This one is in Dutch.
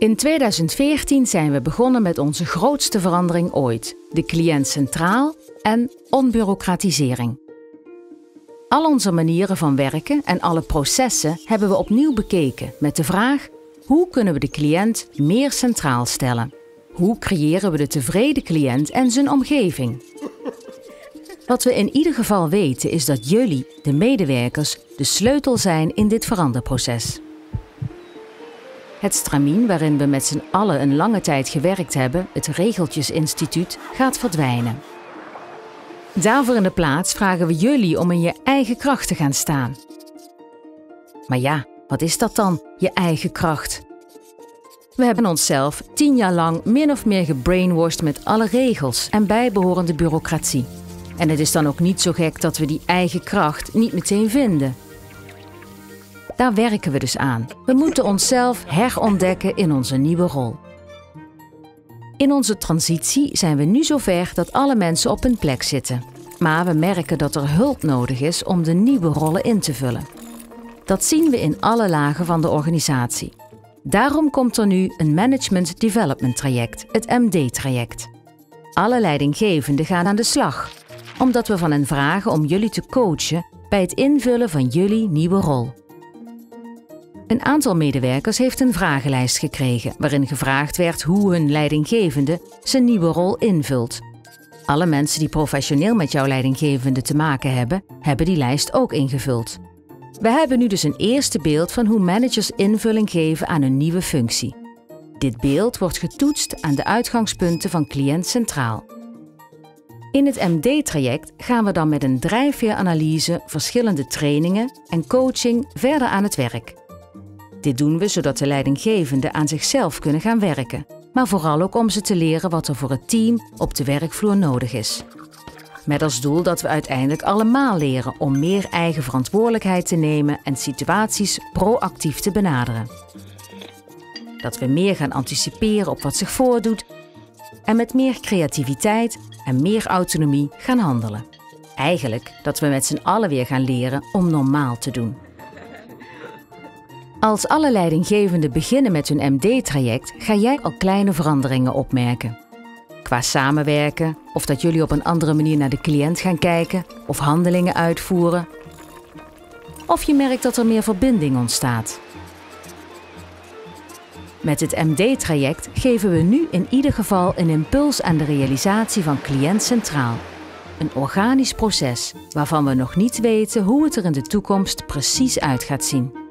In 2014 zijn we begonnen met onze grootste verandering ooit: de cliënt centraal en onbureaucratisering. Al onze manieren van werken en alle processen hebben we opnieuw bekeken met de vraag: hoe kunnen we de cliënt meer centraal stellen? Hoe creëren we de tevreden cliënt en zijn omgeving? Wat we in ieder geval weten is dat jullie, de medewerkers, de sleutel zijn in dit veranderproces. Het stramien waarin we met z'n allen een lange tijd gewerkt hebben, het Regeltjesinstituut, gaat verdwijnen. Daarvoor in de plaats vragen we jullie om in je eigen kracht te gaan staan. Maar ja, wat is dat dan, je eigen kracht? We hebben onszelf 10 jaar lang min of meer gebrainwashed met alle regels en bijbehorende bureaucratie. En het is dan ook niet zo gek dat we die eigen kracht niet meteen vinden. Daar werken we dus aan. We moeten onszelf herontdekken in onze nieuwe rol. In onze transitie zijn we nu zover dat alle mensen op hun plek zitten. Maar we merken dat er hulp nodig is om de nieuwe rollen in te vullen. Dat zien we in alle lagen van de organisatie. Daarom komt er nu een Management Development traject, het MD-traject. Alle leidinggevenden gaan aan de slag, omdat we van hen vragen om jullie te coachen bij het invullen van jullie nieuwe rol. Een aantal medewerkers heeft een vragenlijst gekregen waarin gevraagd werd hoe hun leidinggevende zijn nieuwe rol invult. Alle mensen die professioneel met jouw leidinggevende te maken hebben, hebben die lijst ook ingevuld. We hebben nu dus een eerste beeld van hoe managers invulling geven aan hun nieuwe functie. Dit beeld wordt getoetst aan de uitgangspunten van cliënt centraal. In het MD-traject gaan we dan met een drijfveeranalyse, verschillende trainingen en coaching verder aan het werk. Dit doen we zodat de leidinggevenden aan zichzelf kunnen gaan werken, maar vooral ook om ze te leren wat er voor het team op de werkvloer nodig is. Met als doel dat we uiteindelijk allemaal leren om meer eigen verantwoordelijkheid te nemen en situaties proactief te benaderen. Dat we meer gaan anticiperen op wat zich voordoet en met meer creativiteit en meer autonomie gaan handelen. Eigenlijk dat we met z'n allen weer gaan leren om normaal te doen. Als alle leidinggevenden beginnen met hun MD-traject, ga jij al kleine veranderingen opmerken. Qua samenwerken, of dat jullie op een andere manier naar de cliënt gaan kijken, of handelingen uitvoeren. Of je merkt dat er meer verbinding ontstaat. Met het MD-traject geven we nu in ieder geval een impuls aan de realisatie van cliënt centraal. Een organisch proces waarvan we nog niet weten hoe het er in de toekomst precies uit gaat zien.